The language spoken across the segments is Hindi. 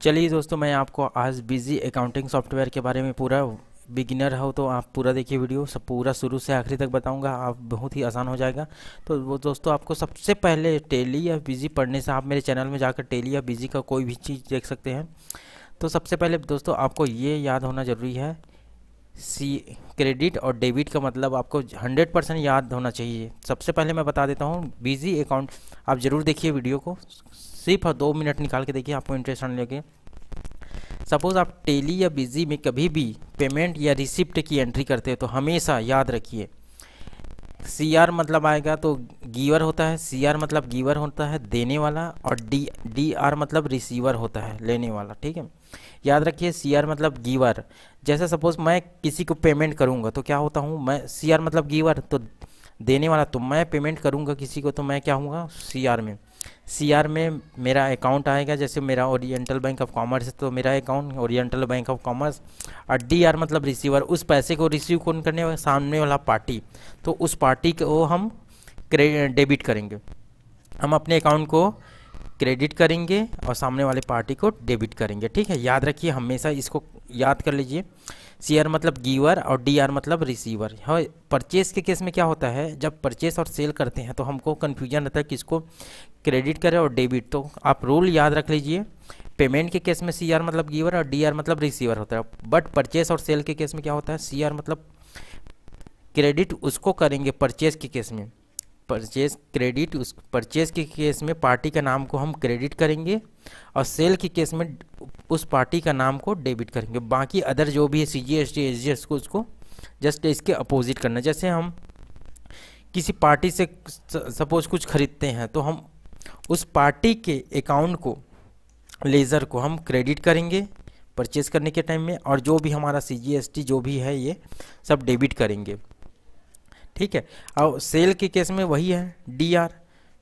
चलिए दोस्तों, मैं आपको आज बिजी अकाउंटिंग सॉफ्टवेयर के बारे में पूरा बिगिनर हो तो आप पूरा देखिए वीडियो, सब पूरा शुरू से आखिरी तक बताऊंगा। आप बहुत ही आसान हो जाएगा। तो वो दोस्तों, आपको सबसे पहले टेली या बिजी पढ़ने से आप मेरे चैनल में जाकर टेली या बिजी का कोई भी चीज़ देख सकते हैं। तो सबसे पहले दोस्तों आपको ये याद होना ज़रूरी है, सी क्रेडिट और डेबिट का मतलब आपको 100% याद होना चाहिए। सबसे पहले मैं बता देता हूँ बिजी अकाउंट, आप ज़रूर देखिए वीडियो को, सिर्फ 2 मिनट निकाल के देखिए, आपको इंटरेस्ट आने लगे। सपोज़ आप टेली या बिजी में कभी भी पेमेंट या रिसिप्ट की एंट्री करते हैं तो हमेशा याद रखिए, सी आर मतलब आएगा तो गिवर होता है, सी आर मतलब गिवर होता है देने वाला, और डी आर मतलब रिसीवर होता है लेने वाला। ठीक है, याद रखिए सी आर मतलब गिवर। जैसे सपोज मैं किसी को पेमेंट करूंगा तो क्या होता हूँ मैं, सी आर मतलब गिवर तो देने वाला, तो मैं पेमेंट करूंगा किसी को तो मैं क्या हूँगा सी आर में। सी आर में मेरा अकाउंट आएगा, जैसे मेरा ओरिएंटल बैंक ऑफ कॉमर्स है तो मेरा account oriental bank of commerce. और डी आर मतलब रिसीवर, उस पैसे को रिसीव कौन करने वाला, सामने वाला पार्टी, तो उस पार्टी को हम डेबिट करेंगे। हम अपने अकाउंट को क्रेडिट करेंगे और सामने वाले पार्टी को डेबिट करेंगे। ठीक है, याद रखिए, हमेशा इसको याद कर लीजिए। सी आर मतलब गिवर और डी आर मतलब रिसीवर। हाँ, परचेस के केस में क्या होता है, जब परचेस और सेल करते हैं तो हमको कन्फ्यूजन रहता है किसको क्रेडिट करें और डेबिट, तो आप रूल याद रख लीजिए। पेमेंट के केस में सी आर मतलब गिवर और डी आर मतलब रिसीवर होता है, बट परचेस और सेल के केस में क्या होता है, सी आर मतलब क्रेडिट उसको करेंगे परचेस के केस में, परचेज क्रेडिट उस परचेज के केस में पार्टी का नाम को हम क्रेडिट करेंगे और सेल के केस में उस पार्टी का नाम को डेबिट करेंगे। बाकी अदर जो भी है C G S T S G S को उसको जस्ट इसके अपोजिट करना। जैसे हम किसी पार्टी से सपोज कुछ खरीदते हैं तो हम उस पार्टी के अकाउंट को, लेज़र को हम क्रेडिट करेंगे परचेज करने के टाइम में, और जो भी हमारा सी जी एस टी जो भी है ये सब डेबिट करेंगे। ठीक है, और सेल के केस में वही है डी आर।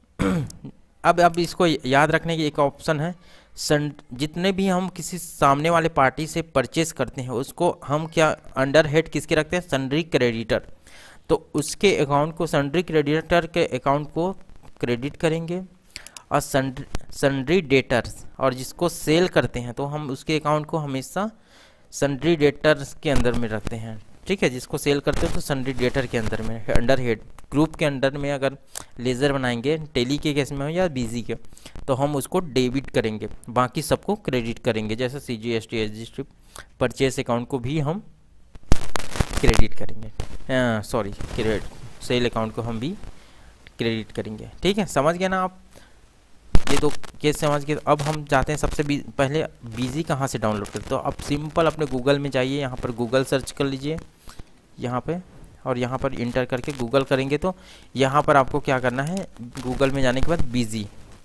अब इसको याद रखने की एक ऑप्शन है, जितने भी हम किसी सामने वाले पार्टी से परचेस करते हैं उसको हम क्या अंडर हेड किसके रखते हैं, सन्ड्री क्रेडिटर, तो उसके अकाउंट को सन्ड्री क्रेडिटर के अकाउंट को क्रेडिट करेंगे। और सन्ड्री डेटर्स, और जिसको सेल करते हैं तो हम उसके अकाउंट को हमेशा सन्ड्री डेटर्स के अंदर में रखते हैं। ठीक है, जिसको सेल करते हो तो सन्ड्री डेटर के अंदर में, अंडर हेड ग्रुप के अंडर में अगर लेज़र बनाएंगे टेली के केस में हो या बिजी के, तो हम उसको डेबिट करेंगे, बाकी सबको क्रेडिट करेंगे। जैसे C G S T S G S purchase account को भी हम क्रेडिट करेंगे, सॉरी क्रेडिट सेल अकाउंट को हम भी क्रेडिट करेंगे। ठीक है, समझ गए ना आप, ये दो केस समझ के। अब हम जाते हैं सबसे पहले बिजी कहाँ से डाउनलोड करते, तो आप सिंपल अपने गूगल में जाइए, यहाँ पर गूगल सर्च कर लीजिए यहाँ पे, और यहाँ पर इंटर करके गूगल करेंगे तो यहाँ पर आपको क्या करना है, गूगल में जाने के बाद बिजी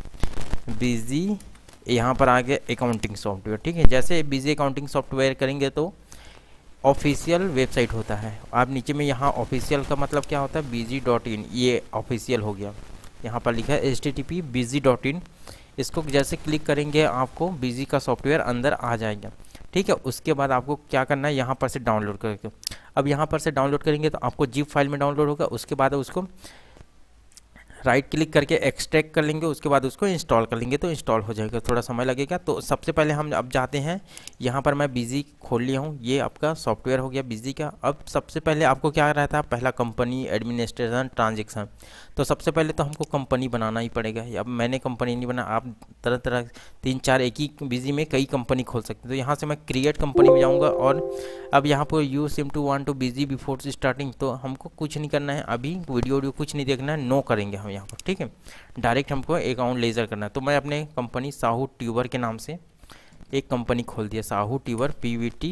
यहाँ पर आ गया अकाउंटिंग सॉफ्टवेयर। ठीक है, जैसे बिजी अकाउंटिंग सॉफ्टवेयर करेंगे तो ऑफिशियल वेबसाइट होता है। आप नीचे में यहाँ ऑफिशियल का मतलब क्या होता है, busy.in, ये ऑफिशियल हो गया। यहाँ पर लिखा है http busy.in, इसको जैसे क्लिक करेंगे आपको बिजी का सॉफ्टवेयर अंदर आ जाएगा। ठीक है, उसके बाद आपको क्या करना है, यहाँ पर से डाउनलोड करके, अब यहाँ पर से डाउनलोड करेंगे तो आपको जिप फाइल में डाउनलोड होगा। उसके बाद उसको राइट क्लिक करके एक्सट्रैक्ट कर लेंगे, उसके बाद उसको इंस्टॉल कर लेंगे तो इंस्टॉल हो जाएगा, थोड़ा समय लगेगा। तो सबसे पहले हम अब जाते हैं, यहाँ पर मैं बिजी खोल लिया हूँ, ये आपका सॉफ्टवेयर हो गया बिजी का। अब सबसे पहले आपको क्या रहता है, पहला कंपनी, एडमिनिस्ट्रेशन, ट्रांजेक्शन। तो सबसे पहले तो हमको कंपनी बनाना ही पड़ेगा। अब मैंने कंपनी नहीं बना, आप तरह तरह 3-4 एक ही बिजी में कई कंपनी खोल सकते हैं। तो यहाँ से मैं क्रिएट कंपनी में जाऊँगा, और अब यहाँ पर you seem to want to busy before starting, तो हमको कुछ नहीं करना है, अभी वीडियो कुछ नहीं देखना है, नो करेंगे हम यहाँ पर। ठीक है, डायरेक्ट हमको अकाउंट लेज़र करना है। तो मैं अपने कंपनी साहू ट्यूबर के नाम से एक कंपनी खोल दिया, Sahu tuber PVT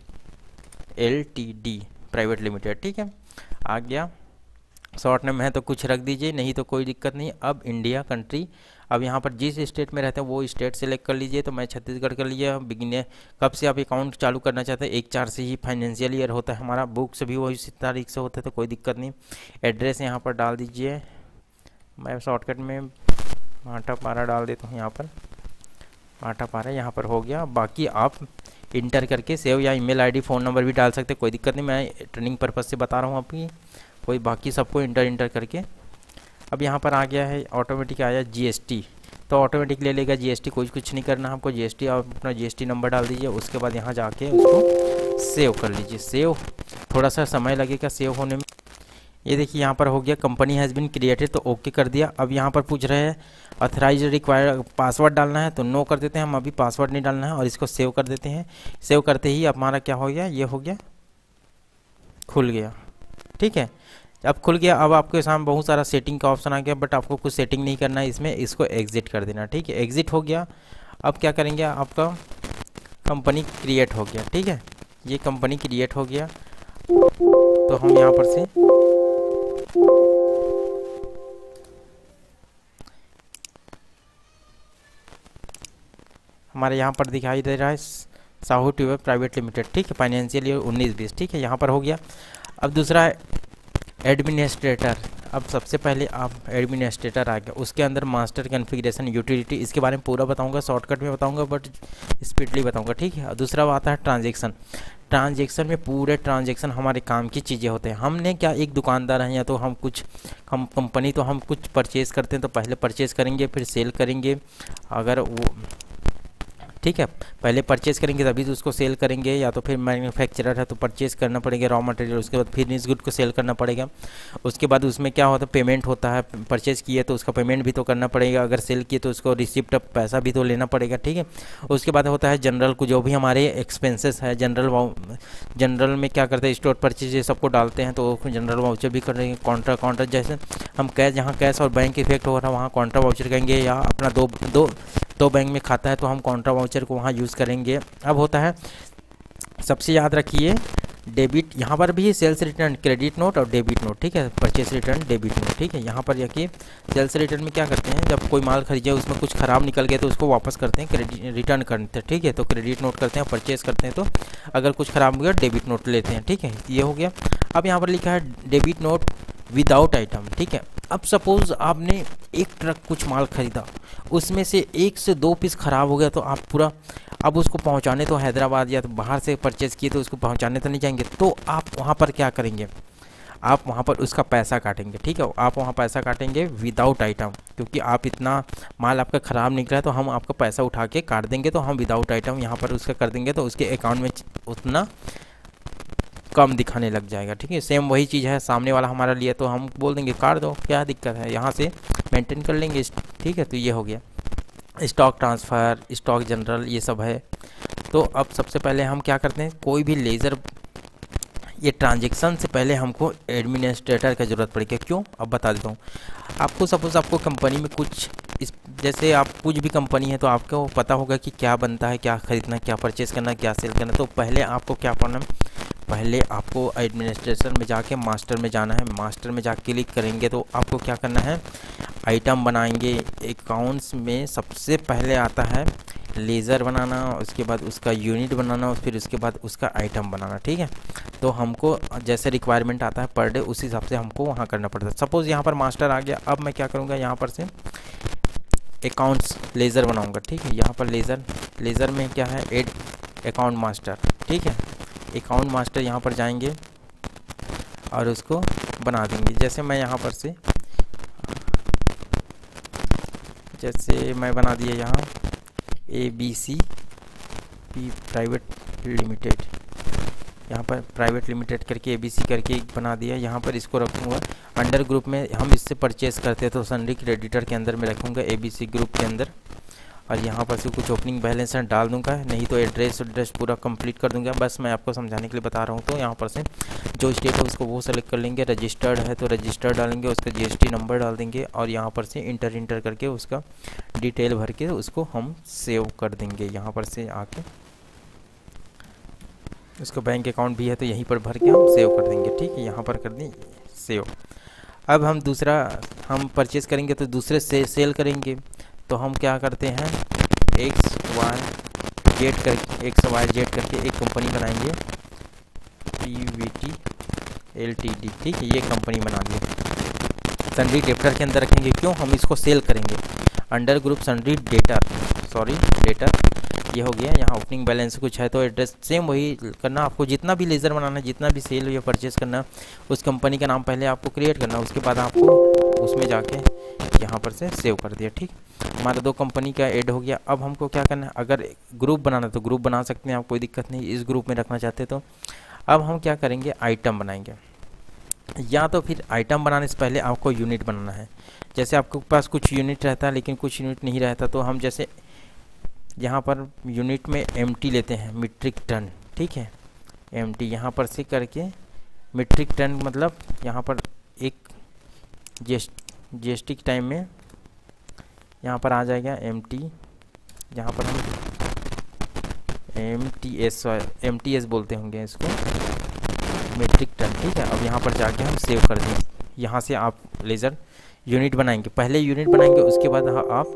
LTD private limited. ठीक है, आ गया, शॉर्ट नेम है तो कुछ रख दीजिए, नहीं तो कोई दिक्कत नहीं। अब इंडिया कंट्री, अब यहाँ पर जिस स्टेट में रहते हैं वो स्टेट सेलेक्ट कर लीजिए, तो मैं छत्तीसगढ़ कर लिया। बिगिनर कब से आप अकाउंट चालू करना चाहते हैं, 1/4 से ही फाइनेंशियल ईयर होता है हमारा, बुक से भी वही तारीख से होता है, तो कोई दिक्कत नहीं। एड्रेस यहाँ पर डाल दीजिए, मैं शॉर्टकट में भाटापारा डाल देता हूँ, यहाँ पर भाटापारा यहाँ पर हो गया। बाकी आप इंटर करके सेव या ईमेल आईडी फ़ोन नंबर भी डाल सकते हैं, कोई दिक्कत नहीं, मैं ट्रेनिंग पर्पज़ से बता रहा हूँ आपकी। कोई बाकी सबको इंटर करके अब यहाँ पर आ गया है, ऑटोमेटिक आया GST। तो ऑटोमेटिक ले लेगा। जीएसटी कुछ नहीं करना आपको, जीएसटी आप अपना जीएसटी नंबर डाल दीजिए, उसके बाद यहाँ जाके उसको सेव कर लीजिए। सेव थोड़ा सा समय लगेगा सेव होने में। ये देखिए यहाँ पर हो गया, कंपनी हैज़ बीन क्रिएटेड, तो ओके कर दिया। अब यहाँ पर पूछ रहे हैं ऑथराइज रिक्वायर पासवर्ड डालना है, तो नो कर देते हैं, हम अभी पासवर्ड नहीं डालना है और इसको सेव कर देते हैं। सेव करते ही अब हमारा क्या हो गया, ये हो गया, खुल गया। ठीक है, अब खुल गया। अब आपके सामने बहुत सारा सेटिंग का ऑप्शन आ गया, बट आपको कुछ सेटिंग नहीं करना है इसमें, इसको एग्जिट कर देना। ठीक है, एग्जिट हो गया। अब क्या करेंगे, आपका कंपनी क्रिएट हो गया। ठीक है, ये कंपनी क्रिएट हो गया। तो हम यहाँ पर से हमारे यहाँ पर दिखाई दे रहा है साहू ट्यूबर प्राइवेट लिमिटेड। ठीक है, फाइनेंशियल ईयर 19-20। ठीक है, यहाँ पर हो गया। अब दूसरा है एडमिनिस्ट्रेटर। अब सबसे पहले आप एडमिनिस्ट्रेटर आ गया, उसके अंदर मास्टर कॉन्फ़िगरेशन यूटिलिटी, इसके बारे में पूरा बताऊंगा, शॉर्टकट में बताऊंगा बट स्पीडली बताऊंगा। ठीक है, दूसरा आता है ट्रांजैक्शन। ट्रांजैक्शन में पूरे ट्रांजैक्शन हमारे काम की चीज़ें होते हैं। हमने क्या, एक दुकानदार हैं या तो हम कंपनी, तो हम कुछ परचेज़ करते हैं तो पहले परचेज़ करेंगे फिर सेल करेंगे। अगर वो ठीक है, पहले परचेज़ करेंगे तभी तो उसको सेल करेंगे, या तो फिर मैन्युफैक्चरर है तो परचेज़ करना पड़ेगा रॉ मटेरियल, उसके बाद फिर इस गुड को सेल करना पड़ेगा। उसके बाद उसमें क्या होता है, पेमेंट होता है, परचेज़ किए तो उसका पेमेंट भी तो करना पड़ेगा, अगर सेल किए तो उसको रिसिप्ट पैसा भी तो लेना पड़ेगा। ठीक है, उसके बाद होता है जनरल को, जो भी हमारे एक्सपेंसेस है जनरल में क्या करते हैं, स्टोर परचेज ये सबको डालते हैं, तो जनरल वाउचर भी कर रहे हैं। काउंटर जैसे हम कैश, जहाँ कैश और बैंक इफेक्ट हो रहा है वहाँ काउंटर वाउचर करेंगे, या अपना दो बैंक में खाता है तो हम काउंटर वाउचर को वहाँ यूज़ करेंगे। अब होता है, सबसे याद रखिए, डेबिट, यहाँ पर भी सेल्स रिटर्न, क्रेडिट नोट और डेबिट नोट। ठीक है, परचेस रिटर्न, डेबिट नोट। ठीक है, यहाँ पर देखिए सेल्स रिटर्न में क्या करते हैं, जब कोई माल खरीदे उसमें कुछ ख़राब निकल गया तो उसको वापस करते हैं, क्रेडिट रिटर्न करते हैं। ठीक है, तो क्रेडिट नोट करते हैं, परचेस करते हैं तो अगर कुछ ख़राब हो गया डेबिट नोट लेते हैं। ठीक है, ये हो गया। अब यहाँ पर लिखा है डेबिट नोट विदाउट आइटम। ठीक है, अब सपोज़ आपने एक ट्रक कुछ माल खरीदा, उसमें से 1 से 2 पीस ख़राब हो गया, तो आप पूरा, अब उसको पहुंचाने तो हैदराबाद या तो बाहर से परचेज़ किए तो उसको पहुंचाने तो नहीं जाएंगे, तो आप वहां पर क्या करेंगे, आप वहां पर उसका पैसा काटेंगे। ठीक है, आप वहां पैसा काटेंगे विदाउट आइटम, क्योंकि आप इतना माल आपका ख़राब निकला है तो हम आपका पैसा उठा के काट देंगे, तो हम विदाउट आइटम यहाँ पर उसका कर देंगे, तो उसके अकाउंट में उतना कम दिखाने लग जाएगा। ठीक है, सेम वही चीज़ है, सामने वाला हमारा लिए तो हम बोल देंगे काट दो, क्या दिक्कत है, यहाँ से मेंटेन कर लेंगे। ठीक है, तो ये हो गया स्टॉक ट्रांसफ़र, स्टॉक जनरल, ये सब है। तो अब सबसे पहले हम क्या करते हैं, कोई भी लेज़र, ये ट्रांजैक्शन से पहले हमको एडमिनिस्ट्रेटर की ज़रूरत पड़ेगी। क्यों, अब बता देता हूँ आपको। सपोज़ आपको कंपनी में कुछ जैसे आप कुछ भी कंपनी है तो आपको पता होगा कि क्या बनता है, क्या ख़रीदना, क्या परचेज़ करना, क्या सेल करना। तो पहले आपको क्या करना है, पहले आपको एडमिनिस्ट्रेशन में जाके मास्टर में जाना है। मास्टर में जाके क्लिक करेंगे तो आपको क्या करना है, आइटम बनाएंगे। अकाउंट्स में सबसे पहले आता है लेज़र बनाना, उसके बाद उसका यूनिट बनाना, और फिर उसके बाद उसका आइटम बनाना। ठीक है, तो हमको जैसे रिक्वायरमेंट आता है पर डे, उस हिसाब से हमको वहाँ करना पड़ता है। सपोज़ यहाँ पर मास्टर आ गया, अब मैं क्या करूँगा, यहाँ पर से अकाउंट्स लेज़र बनाऊँगा। ठीक है, यहाँ पर लेज़र में क्या है, एड अकाउंट मास्टर। ठीक है, अकाउंट मास्टर यहाँ पर जाएंगे और उसको बना देंगे। जैसे मैं यहाँ पर से, जैसे मैं बना दिया यहाँ ABC प्राइवेट लिमिटेड, यहाँ पर प्राइवेट लिमिटेड करके ABC करके एक बना दिया। यहाँ पर इसको रखूँगा अंडर ग्रुप में, हम इससे परचेज़ करते हैं तो सन्ड्री क्रेडिटर के अंदर में रखूँगा, ABC ग्रुप के अंदर। और यहाँ पर से कुछ ओपनिंग बैलेंस डाल दूंगा, नहीं तो एड्रेस पूरा कंप्लीट कर दूंगा। बस मैं आपको समझाने के लिए बता रहा हूँ। तो यहाँ पर से जो स्टेट है उसको वो सेलेक्ट कर लेंगे, रजिस्टर्ड है तो रजिस्टर्ड डालेंगे, उसका GST नंबर डाल देंगे, और यहाँ पर से इंटर करके उसका डिटेल भर के उसको हम सेव कर देंगे। यहाँ पर से आके उसका बैंक अकाउंट भी है तो यहीं पर भर के हम सेव कर देंगे। ठीक है, यहाँ पर कर दें सेव। अब हम दूसरा हम परचेज़ करेंगे तो दूसरे से सेल करेंगे, तो हम क्या करते हैं, XYZ करके एक कंपनी बनाएंगे, PVT LTD। ठीक है, ये कंपनी बना दी, सन्ड्री डेटर के अंदर रखेंगे। क्यों, हम इसको सेल करेंगे, अंडर ग्रुप सन्ड्री डेटर। ये हो गया। यहाँ ओपनिंग बैलेंस कुछ है तो एड्रेस सेम वही करना, आपको जितना भी लेज़र बनाना है, जितना भी सेल या परचेज़ करना, उस कंपनी का नाम पहले आपको क्रिएट करना, उसके बाद आपको उसमें जाके यहाँ पर से सेव कर दिया। ठीक, हमारा 2 कंपनी का ऐड हो गया। अब हमको क्या करना है, अगर ग्रुप बनाना तो ग्रुप बना सकते हैं आप, कोई दिक्कत नहीं, इस ग्रुप में रखना चाहते तो। अब हम क्या करेंगे, आइटम बनाएंगे, या तो फिर आइटम बनाने से पहले आपको यूनिट बनाना है। जैसे आपके पास कुछ यूनिट रहता है लेकिन कुछ यूनिट नहीं रहता, तो हम जैसे यहाँ पर यूनिट में MT लेते हैं, मीट्रिक टन। ठीक है, MT यहाँ पर से करके मीट्रिक टन, मतलब यहाँ पर एक GST के टाइम में यहाँ पर आ जाएगा MT, यहाँ पर हम MTS बोलते होंगे इसको, मीट्रिक टन। ठीक है, अब यहाँ पर जाके हम सेव कर दें। यहाँ से आप लेज़र यूनिट बनाएंगे, पहले यूनिट बनाएंगे, उसके बाद आप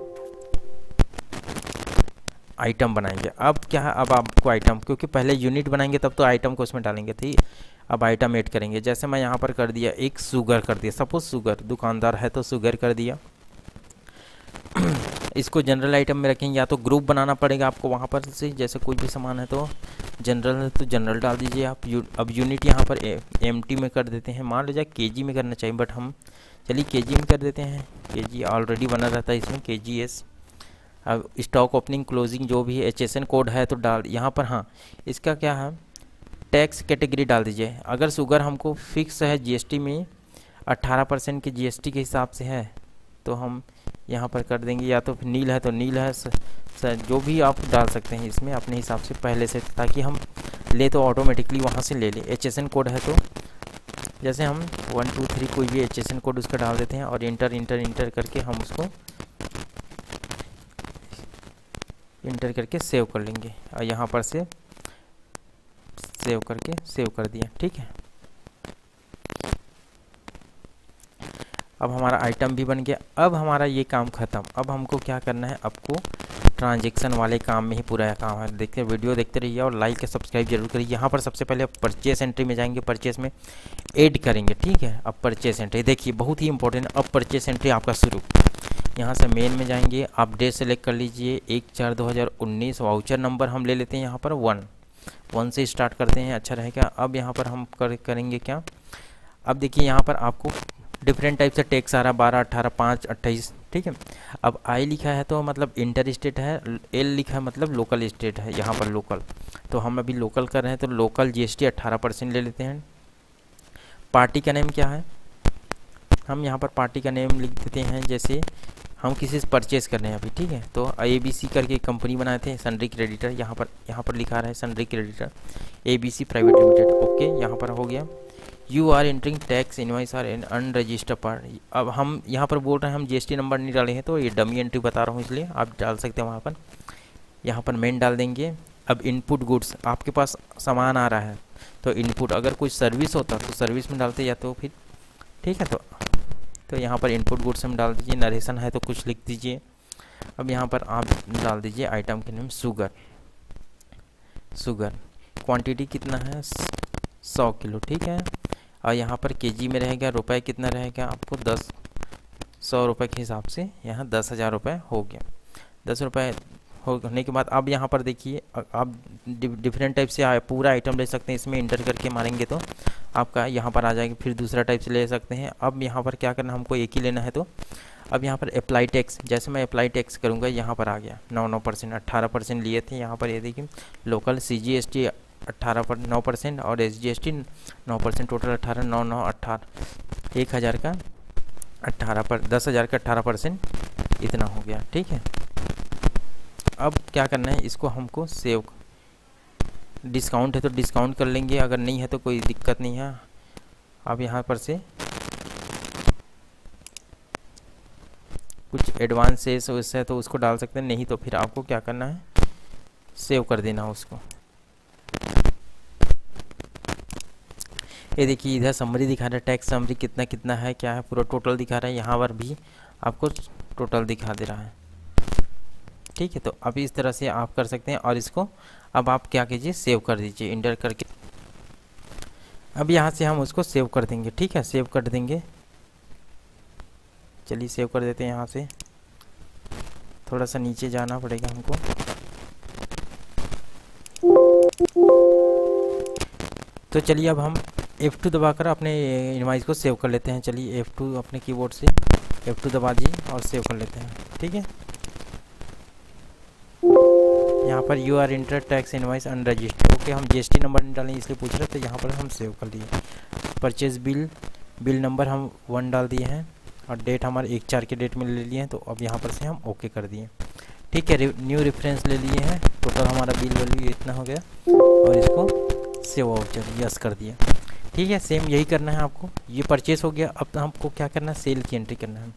आइटम बनाएंगे। अब क्या है, अब आपको आइटम, क्योंकि पहले यूनिट बनाएंगे तब तो आइटम को उसमें डालेंगे। ठीक, अब आइटम ऐड करेंगे। जैसे मैं यहाँ पर कर दिया, एक शुगर कर दिया, सपोज शुगर, दुकानदार है तो शुगर कर दिया। इसको जनरल आइटम में रखेंगे, या तो ग्रुप बनाना पड़ेगा आपको वहाँ पर से, जैसे कोई भी सामान है तो जनरल है तो जनरल डाल दीजिए आप। अब यूनिट यहाँ पर MT में कर देते हैं, मान लीजिए KG में करना चाहिए, बट हम चलिए KG में कर देते हैं। KG ऑलरेडी बना रहता है इसमें, KGS। अब स्टॉक ओपनिंग क्लोजिंग जो भी HSN कोड है तो डाल यहाँ पर। हाँ, इसका क्या है, टैक्स कैटेगरी डाल दीजिए। अगर शुगर हमको फिक्स है GST में 18% के GST के हिसाब से है तो हम यहाँ पर कर देंगे, या तो फिर नील है तो नील है, जो भी आप डाल सकते हैं इसमें अपने हिसाब से पहले से, ताकि हम ले तो ऑटोमेटिकली वहाँ से ले ले। HSN कोड है तो जैसे हम 1 2 3 कोई भी HSN कोड उसका डाल देते हैं और इंटर करके हम उसको इंटर करके सेव कर लेंगे, और यहाँ पर से सेव करके सेव कर दिया। ठीक है, अब हमारा आइटम भी बन गया। अब हमारा ये काम ख़त्म। अब हमको क्या करना है, आपको ट्रांजैक्शन वाले काम में ही पूरा काम है। देखते वीडियो देखते रहिए और लाइक या सब्सक्राइब जरूर करिए। यहाँ पर सबसे पहले परचेस एंट्री में जाएंगे, परचेस में ऐड करेंगे। ठीक है, अब परचेस एंट्री देखिए बहुत ही इंपॉर्टेंट। अब परचेस एंट्री आपका शुरू, यहाँ से मेन में जाएंगे, आप डेट सेलेक्ट कर लीजिए 1/4/2019। वाउचर नंबर हम ले लेते हैं यहाँ पर 1 से स्टार्ट करते हैं, अच्छा रहेगा। अब यहाँ पर हम करेंगे क्या, अब देखिए यहाँ पर आपको डिफरेंट टाइप से टैक्स आ रहा है, 12, 18, 5, 28। ठीक है, अब आई लिखा है तो मतलब इंटर स्टेट है, एल लिखा है मतलब लोकल स्टेट है, यहाँ पर लोकल, तो हम अभी लोकल कर रहे हैं तो लोकल GST 18% ले लेते हैं। पार्टी का नेम क्या है, हम यहाँ पर पार्टी का नेम लिख देते हैं, जैसे हम किसी से परचेज़ कर रहे हैं अभी। ठीक है, तो ABC करके कंपनी बनाए थे, सनरी क्रेडिटर, यहाँ पर लिखा रहा है sundry creditor ABC private limited. Okay, यहाँ पर हो गया। You are entering tax invoice are in unregistered part. अब हम यहाँ पर बोल रहे हैं हम GST नंबर नहीं डाले हैं, तो ये डमी एंट्री बता रहा हूँ, इसलिए आप डाल सकते हैं वहाँ पर। यहाँ पर मेन डाल देंगे। अब इनपुट गुड्स, आपके पास सामान आ रहा है तो इनपुट, अगर कोई सर्विस होता तो सर्विस में डालते, या तो फिर ठीक है, तो यहाँ पर इनपुट गुड्स में डाल दीजिए। नरेशन है तो कुछ लिख दीजिए। अब यहाँ पर आप डाल दीजिए आइटम के नेम शुगर, क्वांटिटी कितना है 100 किलो। ठीक है, और यहाँ पर KG में रहेगा, रुपए कितना रहेगा आपको 100 रुपये के हिसाब से यहाँ 10,000 रुपये हो गया। 10 रुपये होने के बाद अब यहाँ पर देखिए, आप डिफरेंट टाइप से पूरा आइटम ले सकते हैं, इसमें इंटर करके मारेंगे तो आपका यहाँ पर आ जाएगा। फिर दूसरा टाइप से ले सकते हैं। अब यहाँ पर क्या करना, हमको एक ही लेना है, तो अब यहाँ पर अप्लाई टैक्स, जैसे मैं अप्लाई टैक्स करूँगा यहाँ पर आ गया 9% 18% लिए थे। यहाँ पर ये देखिए लोकल CGST 9% और SGST 9%, टोटल 18, 9, 9, 18, 1,000 का 10,000 का 18% इतना हो गया। ठीक है, अब क्या करना है, इसको हमको सेव, डिस्काउंट है तो डिस्काउंट कर लेंगे, अगर नहीं है तो कोई दिक्कत नहीं है। अब यहाँ पर से कुछ एडवांस है तो उसको डाल सकते हैं, नहीं तो फिर आपको क्या करना है, सेव कर देना उसको। ये देखिए इधर समरी दिखा रहा है, टैक्स समरी कितना कितना है, क्या है, पूरा टोटल दिखा रहा है। यहाँ पर भी आपको टोटल दिखा दे रहा है। ठीक है, तो अभी इस तरह से आप कर सकते हैं। और इसको अब आप क्या कीजिए, सेव कर दीजिए इंटर करके। अब यहाँ से हम उसको सेव कर देंगे। ठीक है, सेव कर देंगे, चलिए सेव कर देते हैं। यहाँ से थोड़ा सा नीचे जाना पड़ेगा हमको। तो चलिए अब हम F2 दबाकर अपने इनवॉइस को सेव कर लेते हैं। चलिए F2 अपने कीबोर्ड से F2 दबा दिए और सेव कर लेते हैं। ठीक है, यहाँ पर you are enter tax invoice unregistered. Okay, हम GST नंबर नहीं डालें इसलिए पूछ रहे थे, यहाँ पर हम सेव कर दिए। परचेज बिल नंबर हम 1 डाल दिए हैं और डेट हमारे 1/4 के डेट में ले लिए हैं, तो अब यहाँ पर से हम ओके कर दिए। ठीक है, न्यू रेफरेंस ले लिए हैं, टोटल हमारा बिल वैल्यू इतना हो गया और इसको सेव वाउचर यस कर दिया। ठीक है, सेम यही करना है आपको। ये परचेस हो गया, अब हमको क्या करना है, सेल की एंट्री करना है।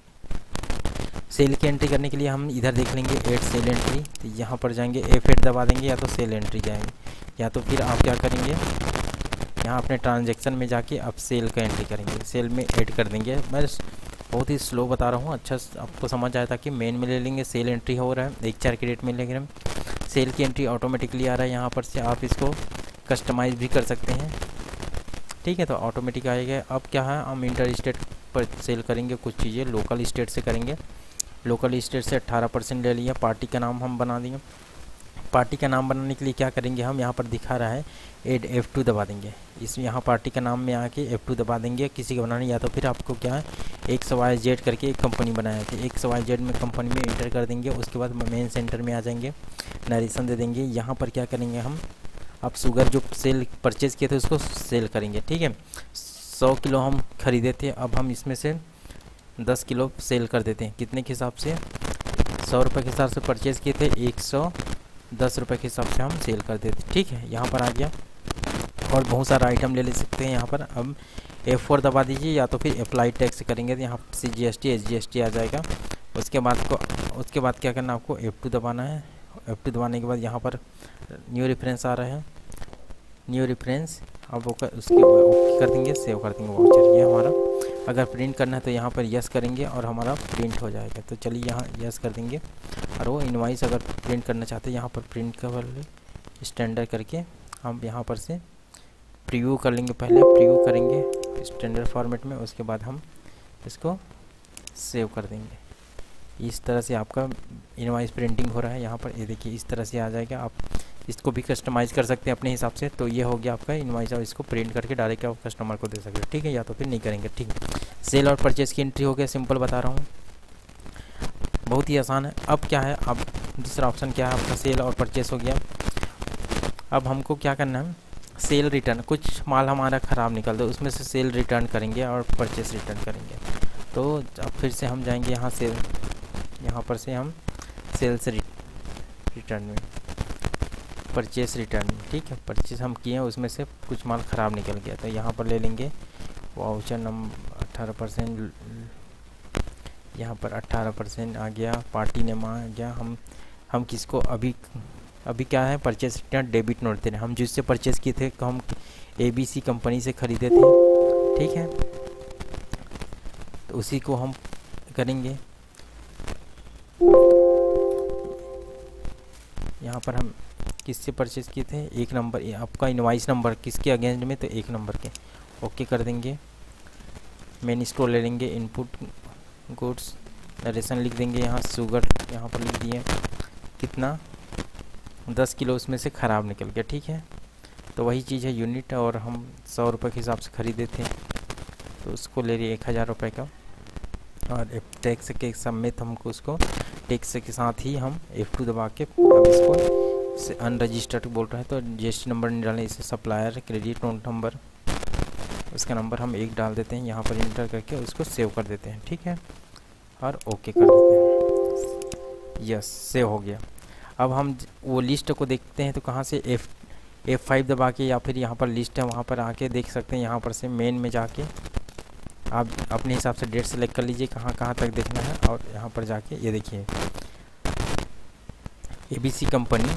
सेल की एंट्री करने के लिए हम इधर देख लेंगे ऐड सेल एंट्री, तो यहाँ पर जाएंगे F8 दबा देंगे या तो सेल एंट्री जाएंगे, या तो फिर आप क्या करेंगे, यहाँ अपने ट्रांजैक्शन में जाके अब सेल का एंट्री करेंगे, सेल में ऐड कर देंगे। मैं बहुत ही स्लो बता रहा हूँ, अच्छा आपको समझ आया, ताकि मेन में ले लेंगे, सेल एंट्री हो रहा है 1/4 के डेट में लेंगे हम, सेल की एंट्री ऑटोमेटिकली आ रहा है। यहाँ पर से आप इसको कस्टमाइज़ भी कर सकते हैं। ठीक है, तो ऑटोमेटिक आएगा। अब क्या है, हम इंटर स्टेट पर सेल करेंगे, कुछ चीज़ें लोकल स्टेट से करेंगे। लोकल स्टेट से 18% ले लिया। पार्टी का नाम हम बना देंगे। पार्टी का नाम बनाने के लिए क्या करेंगे, हम यहाँ पर दिखा रहा है एड F2 दबा देंगे। इसमें यहाँ पार्टी का नाम में आके F2 दबा देंगे, किसी का बनाने, या तो फिर आपको क्या है XYZ करके एक कंपनी बनाया था, XYZ में कंपनी में इंटर कर देंगे। उसके बाद मेन सेंटर में आ जाएंगे, नरेशन दे देंगे। यहाँ पर क्या करेंगे हम, अब शुगर जो सेल परचेज़ किए थे उसको सेल करेंगे। ठीक है, 100 किलो हम खरीदे थे, अब हम इसमें से 10 किलो सेल कर देते हैं। कितने के हिसाब से, 100 रुपये के हिसाब से परचेज़ किए थे, 110 रुपये के हिसाब से हम सेल कर देते। ठीक है, यहाँ पर आ गया। और बहुत सारा आइटम ले सकते हैं यहाँ पर। अब F4 दबा दीजिए, या तो फिर अप्लाई टैक्स करेंगे तो यहाँ से GST SGST आ जाएगा। उसके बाद क्या करना, आपको F2 दबाना है। F2 दबाने के बाद यहाँ पर न्यू रेफरेंस आ रहा है, न्यू रेफरेंस अब उसके ओके कर देंगे, सेव कर देंगे वाउचर। ये हमारा अगर प्रिंट करना है तो यहाँ पर यस करेंगे और हमारा प्रिंट हो जाएगा। तो चलिए यहाँ यस कर देंगे। और वो इनवाइस अगर प्रिंट करना चाहते हैं, यहाँ पर प्रिंट कर स्टैंडर्ड करके हम यहाँ पर से प्रीव्यू कर लेंगे। पहले प्रीव्यू करेंगे स्टैंडर्ड फॉर्मेट में, उसके बाद हम इसको सेव कर देंगे। इस तरह से आपका इनवाइस प्रिंटिंग हो रहा है। यहाँ पर ये देखिए, इस तरह से आ जाएगा। आप इसको भी कस्टमाइज़ कर सकते हैं अपने हिसाब से। तो ये हो गया आपका इनवाइस, और इसको प्रिंट करके डायरेक्ट आप कस्टमर को दे सकते हैं। ठीक है, या तो फिर नहीं करेंगे। ठीक है, सेल और परचेज़ की एंट्री हो गया, सिंपल बता रहा हूँ, बहुत ही आसान है। अब क्या है, अब दूसरा ऑप्शन क्या है आपका, सेल और परचेज़ हो गया। अब हमको क्या करना है, सेल रिटर्न, कुछ माल हमारा ख़राब निकल दो, उसमें से सेल रिटर्न करेंगे और परचेज़ रिटर्न करेंगे। तो अब फिर से हम जाएंगे यहाँ सेल, यहाँ पर से हम सेल्स रिटर्न में, परचेस रिटर्न में। ठीक है, परचेस हम किए हैं, उसमें से कुछ माल ख़राब निकल गया, तो यहाँ पर ले लेंगे वाउचर नंबर 18%, यहाँ पर 18% आ गया, पार्टी नेम आ गया। हम किसको अभी क्या है, परचेस रिटर्न डेबिट नोट दे रहे हैं। हम जिससे परचेस किए थे, हम ABC कंपनी से ख़रीदे थे। ठीक है, तो उसी को हम करेंगे। यहाँ पर हम किससे परचेज़ किए थे, 1 नंबर, आपका इनवाइस नंबर किसके अगेंस्ट में, तो 1 नंबर के, ओके कर देंगे। मेन स्टोर ले लेंगे, इनपुट गुड्स, नरेशन लिख देंगे, यहाँ शुगर यहाँ पर लिख दिए, कितना 10 किलो उसमें से ख़राब निकल गया। ठीक है, तो वही चीज़ है यूनिट, और हम 100 रुपये के हिसाब से ख़रीदे थे, तो उसको ले लिए 1000 रुपये का। और टैक्स के समेत हमको उसको टैक्स के साथ ही हम F2 दबा के अब इसको से अनरजिस्टर्ड बोल रहा है, तो GST नंबर नहीं डालें, इसे सप्लायर क्रेडिट नोट नंबर, उसका नंबर हम 1 डाल देते हैं, यहाँ पर इंटर करके उसको सेव कर देते हैं। ठीक है, और ओके कर देते हैं, यस सेव हो गया। अब हम वो लिस्ट को देखते हैं, तो कहाँ से F5 दबा के, या फिर यहाँ पर लिस्ट है वहाँ पर आके देख सकते हैं। यहाँ पर से मेन में जाके आप अपने हिसाब से डेट सेलेक्ट कर लीजिए कहाँ कहाँ तक देखना है, और यहाँ पर जाके ये देखिए ABC कंपनी,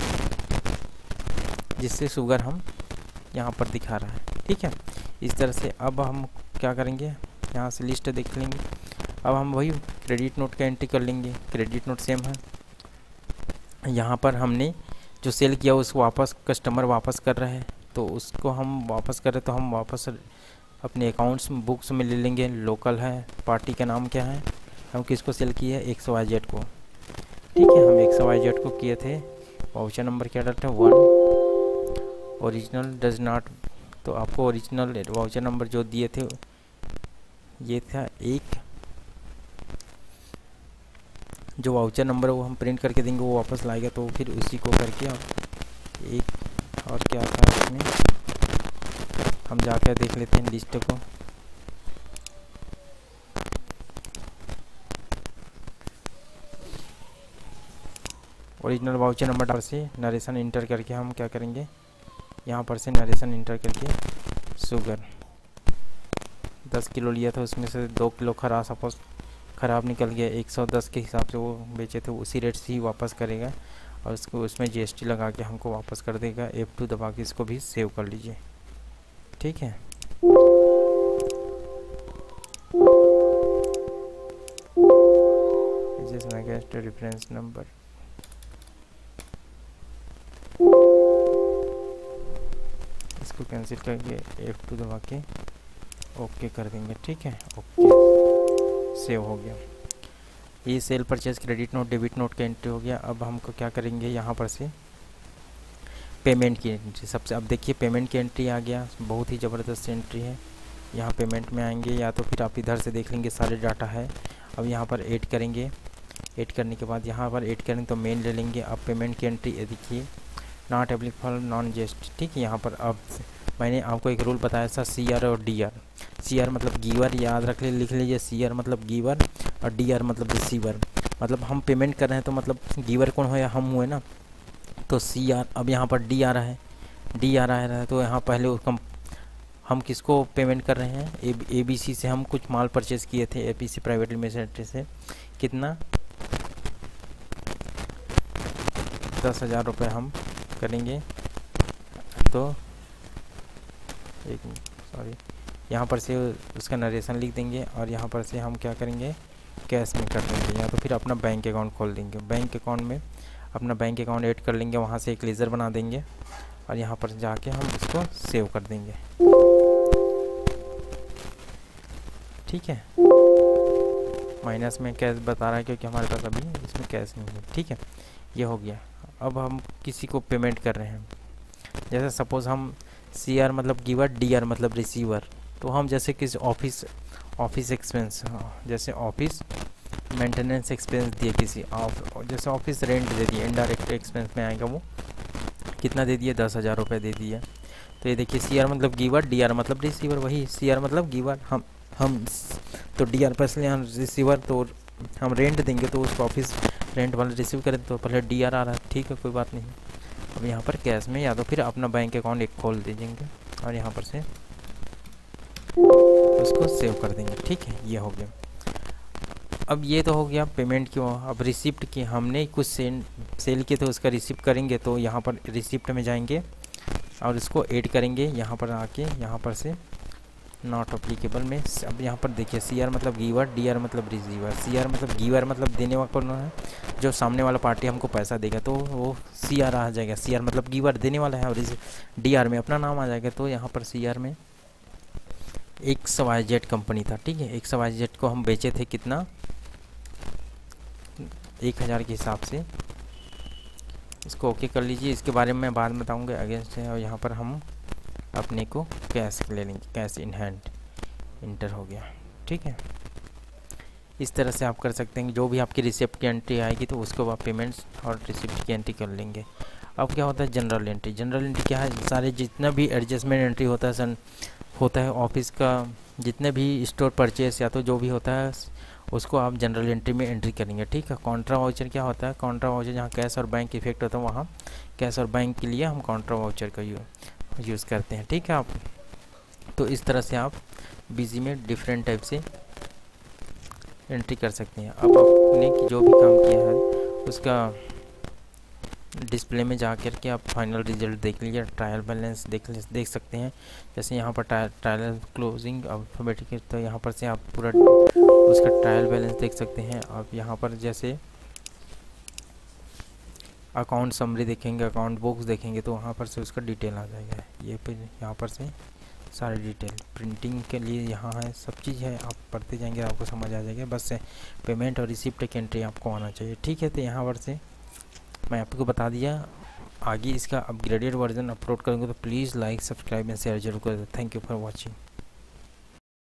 जिससे शुगर हम यहाँ पर दिखा रहा है। ठीक है, इस तरह से। अब हम क्या करेंगे, यहाँ से लिस्ट देख लेंगे। अब हम वही क्रेडिट नोट का एंट्री कर लेंगे, क्रेडिट नोट सेम है। यहाँ पर हमने जो सेल किया उसको वापस कस्टमर वापस कर रहे हैं, तो उसको हम वापस कर रहे, तो हम वापस अपने अकाउंट्स बुक्स में ले लेंगे। लोकल है, पार्टी का नाम क्या है, हम किसको सेल किए हैं, XYZ को। ठीक है, हम XYZ को किए थे। वाउचर नंबर क्या डालते हैं, 1, ओरिजिनल डज नॉट, तो आपको ओरिजिनल वाउचर नंबर जो दिए थे ये था 1, जो वाउचर नंबर है वो हम प्रिंट करके देंगे, वो वापस लाएगा। तो फिर उसी को करके आप एक और क्या था इसमें, हम जाकर देख लेते हैं लिस्ट को। ओरिजिनल वाउचर नंबर डाल से नरेशन इंटर करके हम क्या करेंगे, यहाँ पर से नरेशन इंटर करके शुगर 10 किलो लिया था, उसमें से 2 किलो ख़राब निकल गया। 110 के हिसाब से वो बेचे थे, उसी रेट से ही वापस करेगा और उसको उसमें जीएसटी लगा के हमको वापस कर देगा। F2 दबा के इसको भी सेव कर लीजिए, ठीक है। रेफरेंस नंबर इसको कैंसिल करके F2 दबा के ओके कर देंगे, ठीक है। ओके, सेव हो गया। ये sale purchase credit note debit note का एंट्री हो गया। अब हमको क्या करेंगे, यहाँ पर से पेमेंट की एंट्री सबसे, अब देखिए पेमेंट की एंट्री आ गया, बहुत ही ज़बरदस्त एंट्री है। यहाँ पेमेंट में आएंगे या तो फिर आप इधर से देख लेंगे, सारे डाटा है। अब यहाँ पर ऐड करेंगे, ऐड करने के बाद यहाँ पर ऐड करेंगे तो मेन ले लेंगे। अब पेमेंट की एंट्री देखिए, नॉट एप्लीकेबल नॉन जीएसटी, ठीक है। यहाँ पर अब मैंने आपको एक रूल बताया था, CR और DR। CR मतलब गिवर, याद रख ले, लिख लीजिए। CR मतलब गिवर और DR मतलब रिसीवर। मतलब हम पेमेंट कर रहे हैं तो मतलब गिवर कौन हो, या हम हुए ना, तो CR। अब यहाँ पर D आ रहा है, D आ रहा है, तो यहाँ पहले उसका हम किसको पेमेंट कर रहे हैं, ABC से हम कुछ माल परचेज़ किए थे, APC प्राइवेट लिमिटेड से। कितना, 10,000 रुपये हम करेंगे। तो एक सॉरी, यहाँ पर से उसका नरेशन लिख देंगे और यहाँ पर से हम क्या करेंगे, कैश में कर देंगे, या तो फिर अपना बैंक अकाउंट खोल देंगे। बैंक अकाउंट में अपना बैंक अकाउंट ऐड कर लेंगे, वहाँ से एक लेज़र बना देंगे और यहाँ पर जाके हम इसको सेव कर देंगे, ठीक है। माइनस में कैश बता रहा है क्योंकि हमारे पास अभी इसमें कैश नहीं है, ठीक है। ये हो गया। अब हम किसी को पेमेंट कर रहे हैं, जैसे सपोज़ हम CR मतलब गिवर, DR मतलब रिसीवर। तो हम जैसे किसी ऑफिस एक्सपेंस, जैसे ऑफिस मेंटेनेंस एक्सपेंस दिए किसी, जैसे ऑफिस रेंट दे दिए, इनडायरेक्ट एक्सपेंस में आएगा वो, कितना दे दिए, 10,000 रुपये दे दिए। तो ये देखिए CR मतलब गिवर, DR मतलब रिसीवर, वही CR मतलब गिवर, हम तो DR पर इसलिए हम रिसीवर, तो हम रेंट देंगे तो उसको ऑफिस रेंट वाला रिसीव करें, तो पहले DR आ रहा है, ठीक है, कोई बात नहीं। अब यहाँ पर कैश में या तो फिर अपना बैंक अकाउंट एक खोल दीजिएंगे और यहाँ पर से उसको सेव कर देंगे, ठीक है। ये हो गया। अब ये तो हो गया पेमेंट की। अब रिसिप्ट की, हमने कुछ सेल किए तो उसका रिसिप्ट करेंगे, तो यहाँ पर रिसिप्ट में जाएंगे और इसको ऐड करेंगे। यहाँ पर आके यहाँ पर से नॉट अप्लीकेबल में, अब यहाँ पर देखिए CR मतलब गिवर, DR मतलब रिसीवर। CR मतलब गिवर मतलब देने वाला है, जो सामने वाला पार्टी हमको पैसा देगा तो वो CR आ जाएगा। CR मतलब गिवर देने वाला है और DR में अपना नाम आ जाएगा। तो यहाँ पर CR में XYZ कंपनी था, ठीक है। XYZ को हम बेचे थे कितना, 1,000 के हिसाब से। इसको ओके कर लीजिए, इसके बारे में मैं बाद में बताऊँगा अगेंस्ट है। और यहाँ पर हम अपने को कैश ले लेंगे, कैश इन हैंड इंटर हो गया, ठीक है। इस तरह से आप कर सकते हैं, जो भी आपकी रिसिप्ट की एंट्री आएगी तो उसको आप पेमेंट्स और रिसिप्ट की एंट्री कर लेंगे। अब क्या होता है जनरल एंट्री। जनरल एंट्री क्या है, सारे जितना भी एडजस्टमेंट एंट्री होता है ऑफिस का, जितने भी स्टोर परचेस या तो जो भी होता है उसको आप जनरल एंट्री में एंट्री करेंगे, ठीक है। कॉन्ट्रा वाउचर क्या होता है, कॉन्ट्रा वाउचर जहाँ कैश और बैंक इफेक्ट होता है, वहाँ कैश और बैंक के लिए हम कॉन्ट्रा वाउचर का यूज़ करते हैं, ठीक है। आप तो इस तरह से आप बिजी में डिफरेंट टाइप से एंट्री कर सकते हैं। अब आपने जो भी काम किया है उसका डिस्प्ले में जा कर के आप फाइनल रिजल्ट देख लीजिए, ट्रायल बैलेंस देख सकते हैं। जैसे यहाँ पर ट्रायल क्लोजिंग अल्फाबेटिक, तो यहाँ पर से आप पूरा उसका ट्रायल बैलेंस देख सकते हैं। आप यहाँ पर जैसे अकाउंट समरी देखेंगे, अकाउंट बुक्स देखेंगे, तो वहाँ पर से उसका डिटेल आ जाएगा। ये पे यहाँ पर से सारी डिटेल प्रिंटिंग के लिए यहाँ है, सब चीज़ है। आप पढ़ते जाएंगे आपको समझ आ जाएगा। बस पेमेंट और रिसिप्ट की एंट्री आपको आना चाहिए, ठीक है। तो यहाँ पर से मैं आपको बता दिया। आगे इसका अपग्रेडेड वर्जन अपलोड करूँगा तो please like, subscribe and share जरूर कर दो। Thank you for watching.